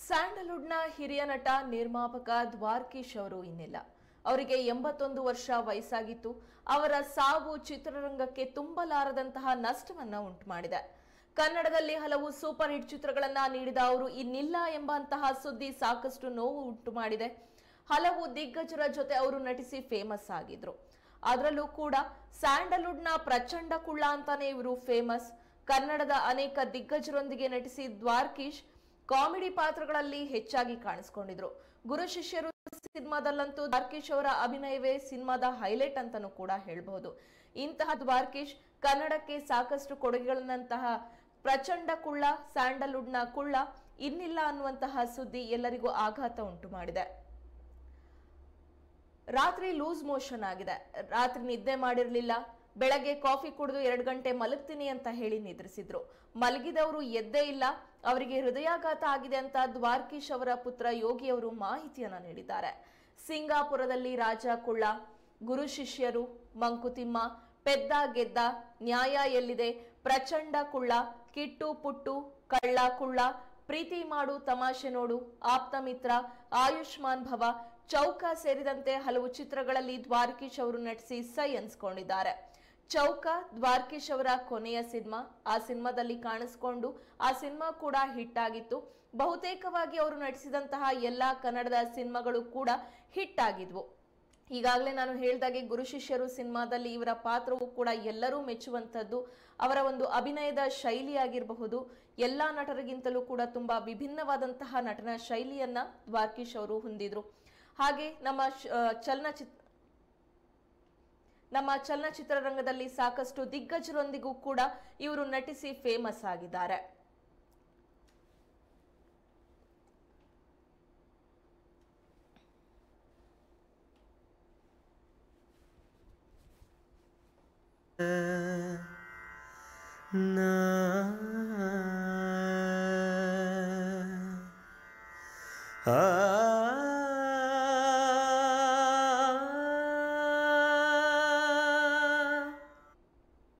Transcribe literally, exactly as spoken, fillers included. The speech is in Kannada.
ಸ್ಯಾಂಡಲ್ವುಡ್ನ ಹಿರಿಯ ನಟ ನಿರ್ಮಾಪಕ ದ್ವಾರಕೀಶ್ ಅವರು ಇನ್ನಿಲ್ಲ. ಅವರಿಗೆ ಎಂಬತ್ತೊಂದು ವರ್ಷ ವಯಸ್ಸಾಗಿತ್ತು. ಅವರ ಸಾವು ಚಿತ್ರರಂಗಕ್ಕೆ ತುಂಬಲಾರದಂತಹ ನಷ್ಟವನ್ನ ಉಂಟು ಮಾಡಿದೆ. ಕನ್ನಡದಲ್ಲಿ ಹಲವು ಸೂಪರ್ ಹಿಟ್ ಚಿತ್ರಗಳನ್ನ ನೀಡಿದ ಅವರು ಇನ್ನಿಲ್ಲ ಎಂಬಂತಹ ಸುದ್ದಿ ಸಾಕಷ್ಟು ನೋವು ಉಂಟು ಮಾಡಿದೆ. ಹಲವು ದಿಗ್ಗಜರ ಜೊತೆ ಅವರು ನಟಿಸಿ ಫೇಮಸ್ ಆಗಿದ್ರು. ಅದರಲ್ಲೂ ಕೂಡ ಸ್ಯಾಂಡಲ್ವುಡ್ನ ಪ್ರಚಂಡ ಕುಳ್ಳ ಅಂತಾನೆ ಇವರು ಫೇಮಸ್. ಕನ್ನಡದ ಅನೇಕ ದಿಗ್ಗಜರೊಂದಿಗೆ ನಟಿಸಿ ದ್ವಾರಕೀಶ್ ಕಾಮಿಡಿ ಪಾತ್ರಗಳಲ್ಲಿ ಹೆಚ್ಚಾಗಿ ಕಾಣಿಸಿಕೊಂಡಿದ್ರು. ಗುರು ಶಿಷ್ಯರು ಸಿನಿಮಾದಲ್ಲಂತೂ ದ್ವಾರಕೀಶ್ ಅವರ ಅಭಿನಯವೇ ಸಿನಿಮಾದ ಹೈಲೈಟ್ ಅಂತಾನೂ ಕೂಡ ಹೇಳಬಹುದು. ಇಂತಹ ದ್ವಾರಕೀಶ್ ಕನ್ನಡಕ್ಕೆ ಸಾಕಷ್ಟು ಕೊಡುಗೆಗಳನ್ನಂತಹ ಪ್ರಚಂಡ ಕುಳ್ಳ, ಸ್ಯಾಂಡಲ್ವುಡ್ನ ಕುಳ್ಳ ಇನ್ನಿಲ್ಲ ಅನ್ನುವಂತಹ ಸುದ್ದಿ ಎಲ್ಲರಿಗೂ ಆಘಾತ ಉಂಟು ಮಾಡಿದೆ. ರಾತ್ರಿ ಲೂಸ್ ಮೋಷನ್ ಆಗಿದೆ. ರಾತ್ರಿ ನಿದ್ದೆ ಮಾಡಿರಲಿಲ್ಲ. ಬೆಳಗ್ಗೆ ಕಾಫಿ ಕುಡಿದು ಎರಡು ಗಂಟೆ ಮಲಗ್ತೀನಿ ಅಂತ ಹೇಳಿ ನಿದ್ರಿಸಿದ್ರು. ಮಲಗಿದವರು ಎದ್ದೇ ಇಲ್ಲ. ಅವರಿಗೆ ಹೃದಯಾಘಾತ ಆಗಿದೆ ಅಂತ ದ್ವಾರಕೀಶ್ ಅವರ ಪುತ್ರ ಯೋಗಿ ಅವರು ಮಾಹಿತಿಯನ್ನ ನೀಡಿದ್ದಾರೆ. ಸಿಂಗಾಪುರದಲ್ಲಿ ರಾಜ ಕುಳ್ಳ, ಗುರು ಶಿಷ್ಯರು, ಮಂಕುತಿಮ್ಮ, ಪೆದ್ದ ಗೆದ್ದ, ನ್ಯಾಯ ಎಲ್ಲಿದೆ, ಪ್ರಚಂಡ ಕುಳ್ಳ, ಕಿಟ್ಟು ಪುಟ್ಟು, ಕಳ್ಳ ಕುಳ್ಳ, ಪ್ರೀತಿ ಮಾಡು ತಮಾಷೆ ನೋಡು, ಆಪ್ತ ಮಿತ್ರ, ಆಯುಷ್ಮಾನ್ ಭವ, ಚೌಕ ಸೇರಿದಂತೆ ಹಲವು ಚಿತ್ರಗಳಲ್ಲಿ ದ್ವಾರಕೀಶ್ ಅವರು ನಟಿಸಿ ಸೈ ಅನ್ಸ್ಕೊಂಡಿದ್ದಾರೆ. ಚೌಕ ದ್ವಾರಕೀಶ್ ಅವರ ಕೊನೆಯ ಸಿನಿಮಾ. ಆ ಸಿನಿಮಾದಲ್ಲಿ ಕಾಣಿಸ್ಕೊಂಡು ಆ ಸಿನಿಮಾ ಕೂಡ ಹಿಟ್ ಆಗಿತ್ತು. ಬಹುತೇಕವಾಗಿ ಅವರು ನಟಿಸಿದಂತಹ ಎಲ್ಲಾ ಕನ್ನಡದ ಸಿನಿಮಾಗಳು ಕೂಡ ಹಿಟ್ ಆಗಿದ್ವು. ಈಗಾಗಲೇ ನಾನು ಹೇಳಿದಾಗೆ ಗುರು ಶಿಷ್ಯರು ಸಿನಿಮಾದಲ್ಲಿ ಇವರ ಪಾತ್ರವು ಕೂಡ ಎಲ್ಲರೂ ಮೆಚ್ಚುವಂಥದ್ದು. ಅವರ ಒಂದು ಅಭಿನಯದ ಶೈಲಿ ಆಗಿರಬಹುದು, ಎಲ್ಲಾ ನಟರಿಗಿಂತಲೂ ಕೂಡ ತುಂಬಾ ವಿಭಿನ್ನವಾದಂತಹ ನಟನ ಶೈಲಿಯನ್ನ ದ್ವಾರಕೀಶ್ ಅವರು ಹೊಂದಿದ್ರು. ಹಾಗೆ ನಮ್ಮ ಚಲನಚಿತ್ರ ನಮ್ಮ ಚಲನಚಿತ್ರರಂಗದಲ್ಲಿ ಸಾಕಷ್ಟು ದಿಗ್ಗಜರೊಂದಿಗೂ ಕೂಡ ಇವರು ನಟಿಸಿ ಫೇಮಸ್ ಆಗಿದ್ದಾರೆ. ಆ